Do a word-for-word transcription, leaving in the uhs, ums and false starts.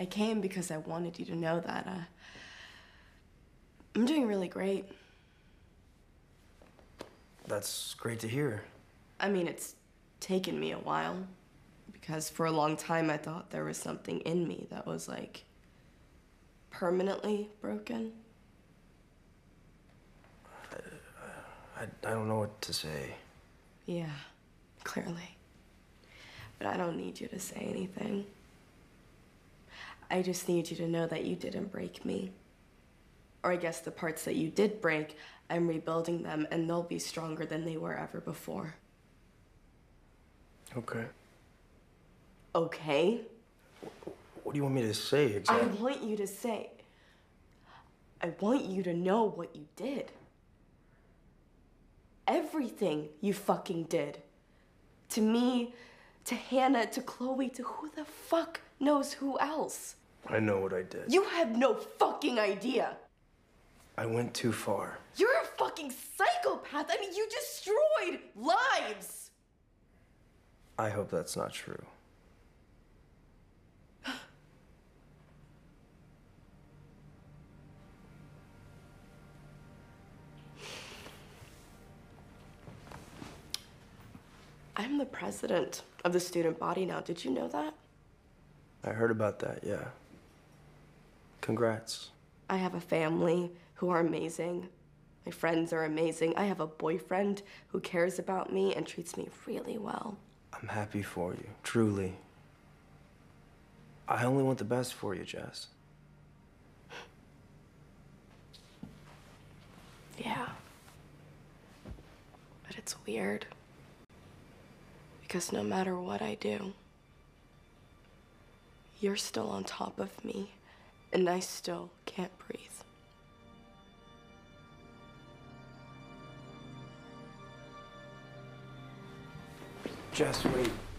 I came because I wanted you to know that uh, I'm doing really great. That's great to hear. I mean, it's taken me a while, because for a long time I thought there was something in me that was, like, permanently broken. I, I don't know what to say. Yeah, clearly. But I don't need you to say anything. I just need you to know that you didn't break me. Or I guess the parts that you did break, I'm rebuilding them, and they'll be stronger than they were ever before. Okay. Okay? What do you want me to say exactly? I want you to say, I want you to know what you did. Everything you fucking did. To me, to Hannah, to Chloe, to who the fuck knows who else. I know what I did. You have no fucking idea. I went too far. You're a fucking psychopath. I mean, you destroyed lives. I hope that's not true. I'm the president of the student body now. Did you know that? I heard about that, yeah. Congrats. I have a family who are amazing. My friends are amazing. I have a boyfriend who cares about me and treats me really well. I'm happy for you, truly. I only want the best for you, Jess. Yeah. But it's weird. Because no matter what I do, you're still on top of me, and I still can't breathe. Jess, wait.